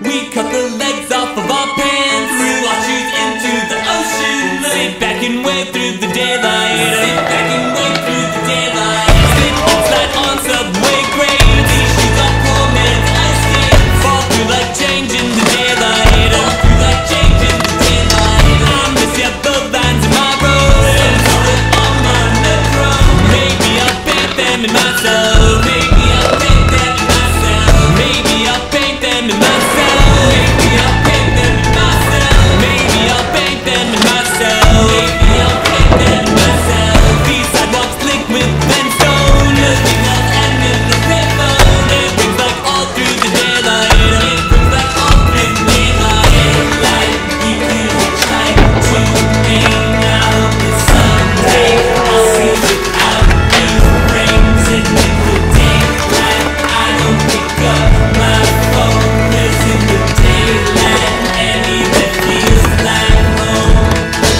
We cut the legs off of our pants, threw our shoes into the ocean. Sit back and wave through the daylight. Sit back and wave through the daylight. Slip and slide on subway grades. These shoes are poor man's ice skates. Fall through like change in the daylight. Fall through like change in the daylight. I miss ya, the lines in my road. Some call it on my metro. Maybe I'll paint them in myself. Maybe I'll paint them in myself. Maybe I'll paint them in myself. Maybe I'll paint them in myself. Maybe I'll paint them in myself. Maybe I'll paint them in myself. These sidewalks slick with brimstone. Nothing else and in the payphone. It rings like all through the daylight. It rings like all through the daylight. Daylight, we could try to hang out this Sunday. I'll see without these frames. And in the daylight, I don't pick up my phone. 'Cause in the daylight, anywhere feels like home.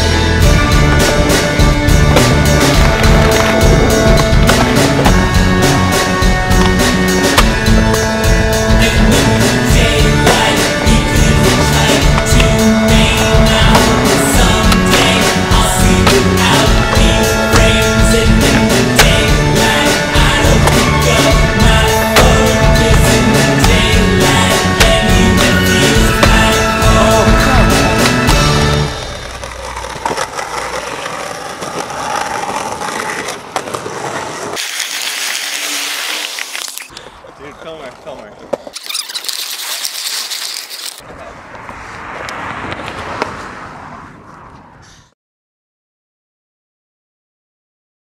And in the daylight, we could try to hang out this Sunday. I'll see without these frames. And in the daylight, I don't pick up my phone. 'Cause in the daylight, anywhere feels like home. Dude, come here, come here.